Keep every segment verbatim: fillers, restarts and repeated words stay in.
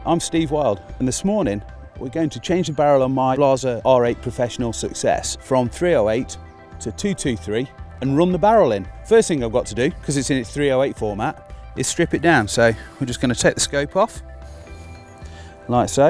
I'm Steve Wild, and this morning we're going to change the barrel on my Blaser R eight Professional Success from three oh eight to two twenty-three and run the barrel in. First thing I've got to do, because it's in its three oh eight format, is strip it down. So we're just going to take the scope off, like so.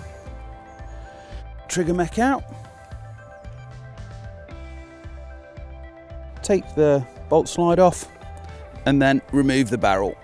Trigger mech out. Take the bolt slide off and then remove the barrel.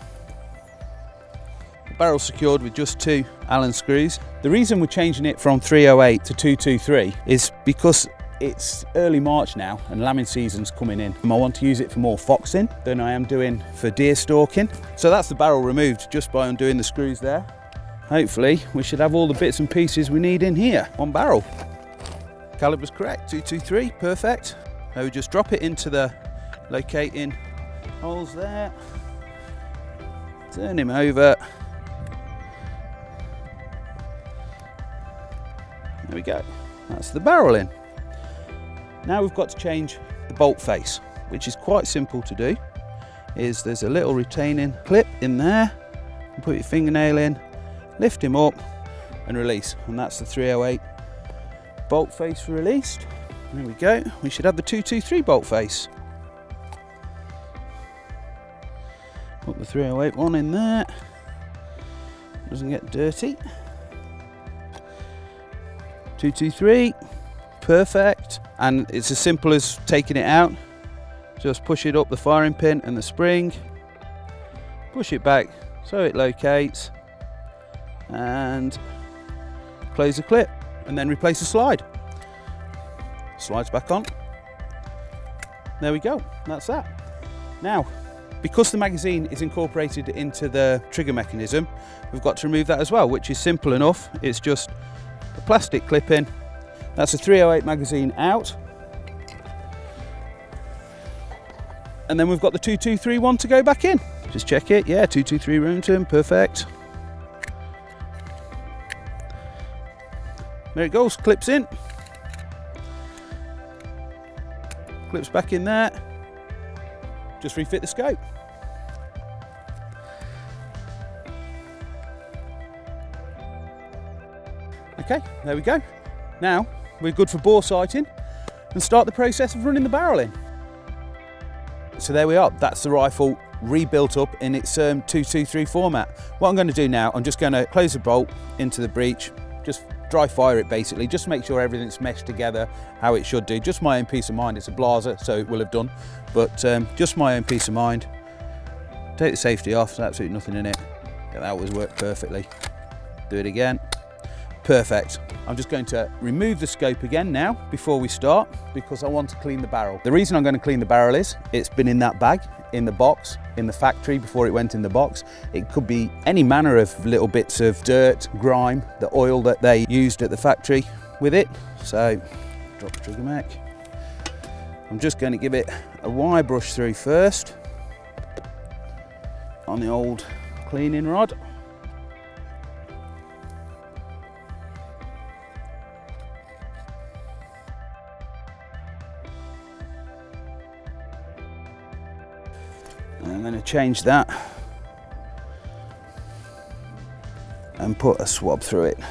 The barrel's secured with just two Allen screws. The reason we're changing it from three oh eight to two twenty-three is because it's early March now and lambing season's coming in. And I want to use it for more foxing than I am doing for deer stalking. So that's the barrel removed just by undoing the screws there. Hopefully we should have all the bits and pieces we need in here. One barrel. Caliber's correct, two twenty-three, perfect. So we just drop it into the locating holes there. Turn him over. There we go. That's the barrel in. Now we've got to change the bolt face, which is quite simple to do. Is there's a little retaining clip in there. You put your fingernail in, lift him up and release. And that's the three oh eight bolt face released. There we go. We should have the two twenty-three bolt face. Put the three oh eight one in there. Doesn't get dirty. two twenty-three, perfect. And it's as simple as taking it out. Just push it up the firing pin and the spring. Push it back so it locates. And close the clip. And then replace the slide. Slides back on. There we go, that's that. Now, because the magazine is incorporated into the trigger mechanism, we've got to remove that as well, which is simple enough. It's just a plastic clip in. That's a three oh eight magazine out. And then we've got the two twenty-three one to go back in. Just check it, yeah, two twenty-three Remington, perfect. There it goes, clips in. Clips back in there. Just refit the scope. Okay, there we go. Now we're good for bore sighting and start the process of running the barrel in. So there we are, that's the rifle rebuilt up in its um, two twenty-three format. What I'm going to do now, I'm just going to close the bolt into the breech, just dry fire it basically, just to make sure everything's meshed together how it should do. Just my own peace of mind. It's a Blaser, so it will have done, but um, just my own peace of mind. Take the safety off, there's absolutely nothing in it. Yeah, that always worked perfectly. Do it again. Perfect. I'm just going to remove the scope again now before we start, because I want to clean the barrel. The reason I'm going to clean the barrel is it's been in that bag, in the box, in the factory before it went in the box. It could be any manner of little bits of dirt, grime, the oil that they used at the factory with it. So, drop the trigger mech. I'm just going to give it a wire brush through first on the old cleaning rod. I'm going to change that and put a swab through it.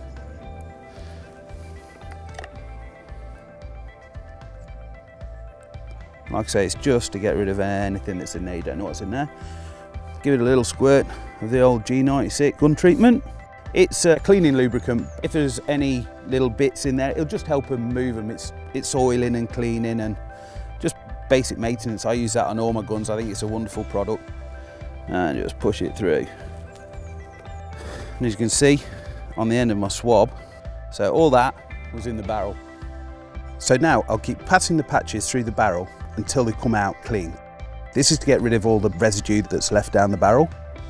Like I say, it's just to get rid of anything that's in there. You don't know what's in there. Give it a little squirt of the old G ninety-six gun treatment. It's a cleaning lubricant. If there's any little bits in there, it'll just help them move them. It's, it's oiling and cleaning and just basic maintenance. I use that on all my guns. I think it's a wonderful product. And just push it through. And as you can see on the end of my swab, so all that was in the barrel. So now I'll keep passing the patches through the barrel until they come out clean. This is to get rid of all the residue that's left down the barrel.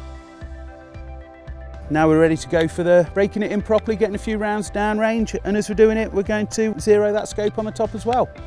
Now we're ready to go for the breaking it in properly, getting a few rounds down range, and as we're doing it, we're going to zero that scope on the top as well.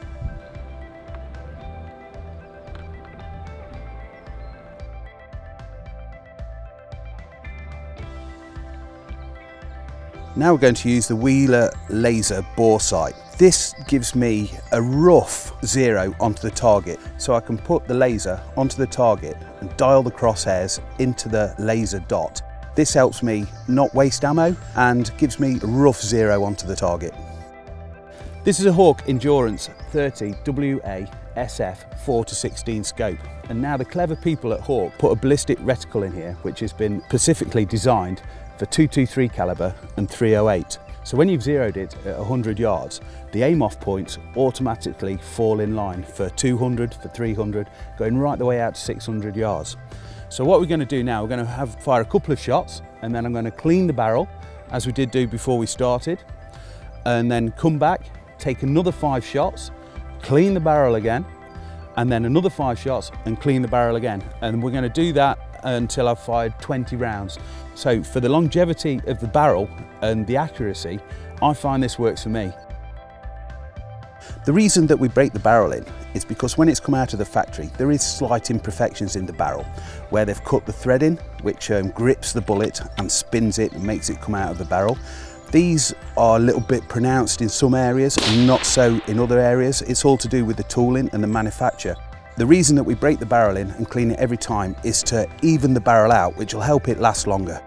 Now we're going to use the Wheeler laser bore sight. This gives me a rough zero onto the target, so I can put the laser onto the target and dial the crosshairs into the laser dot. This helps me not waste ammo and gives me a rough zero onto the target. This is a Hawk Endurance thirty W A S F four to sixteen scope, and now the clever people at Hawk put a ballistic reticle in here which has been specifically designed for two twenty-three caliber and three oh eight. So when you've zeroed it at one hundred yards, the aim off points automatically fall in line for two hundred, for three hundred, going right the way out to six hundred yards. So what we're going to do now, we're going to have fire a couple of shots, and then I'm going to clean the barrel as we did do before we started, and then come back, take another five shots, clean the barrel again, and then another five shots and clean the barrel again. And we're going to do that until I've fired twenty rounds. So for the longevity of the barrel and the accuracy, I find this works for me. The reason that we break the barrel in is because when it's come out of the factory, there is slight imperfections in the barrel where they've cut the thread in, which um, grips the bullet and spins it and makes it come out of the barrel. These are a little bit pronounced in some areas and not so in other areas. It's all to do with the tooling and the manufacture. The reason that we break the barrel in and clean it every time is to even the barrel out, which will help it last longer.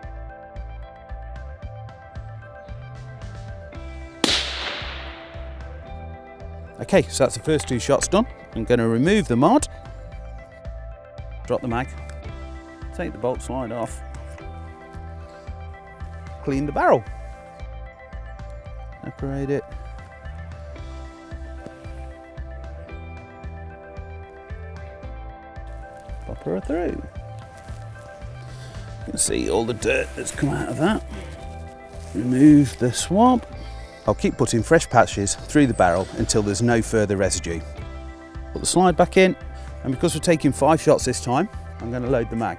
Okay, so that's the first two shots done. I'm going to remove the mod, drop the mag, take the bolt slide off, clean the barrel, separate it, pop her through. You can see all the dirt that's come out of that. Remove the swab. I'll keep putting fresh patches through the barrel until there's no further residue. Put the slide back in, and because we're taking five shots this time, I'm going to load the mag.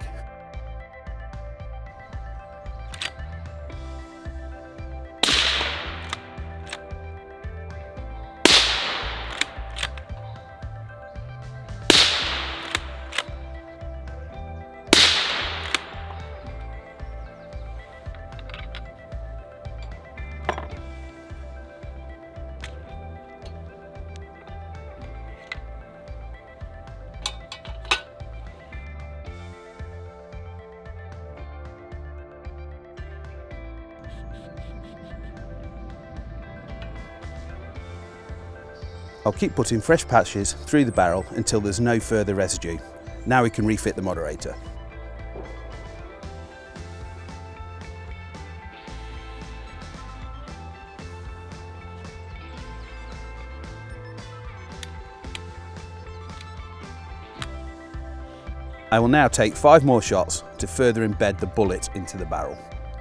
I'll keep putting fresh patches through the barrel until there's no further residue. Now we can refit the moderator. I will now take five more shots to further embed the bullet into the barrel.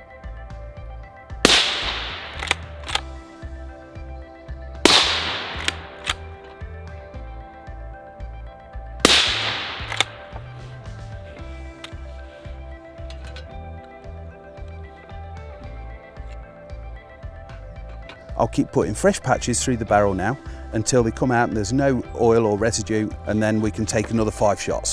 I'll keep putting fresh patches through the barrel now until they come out and there's no oil or residue, and then we can take another five shots.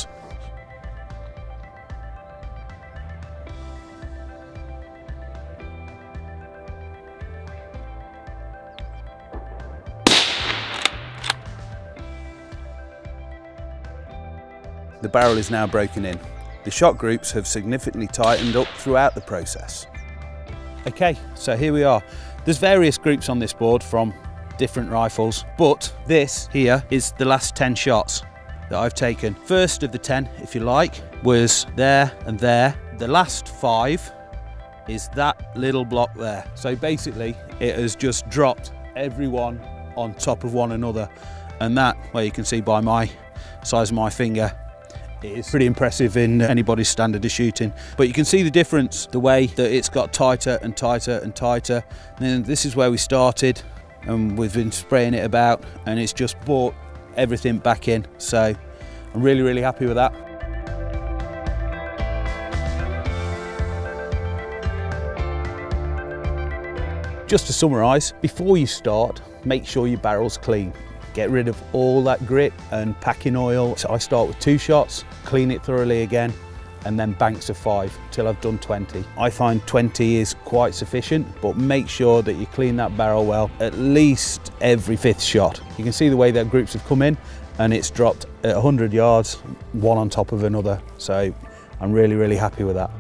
The barrel is now broken in. The shot groups have significantly tightened up throughout the process. Okay, so here we are. There's various groups on this board from different rifles, but this here is the last ten shots that I've taken. First of the ten, if you like, was there and there. The last five is that little block there. So basically it has just dropped everyone on top of one another, and that, well, you can see by my size of my finger, it is pretty impressive in anybody's standard of shooting. But you can see the difference, the way that it's got tighter and tighter and tighter. And this is where we started, and we've been spraying it about, and it's just brought everything back in. So I'm really, really happy with that. Just to summarise, before you start, make sure your barrel's clean. Get rid of all that grit and packing oil. So I start with two shots, clean it thoroughly again, and then banks of five till I've done twenty. I find twenty is quite sufficient, but make sure that you clean that barrel well at least every fifth shot. You can see the way that groups have come in, and it's dropped at one hundred yards, one on top of another. So I'm really, really happy with that.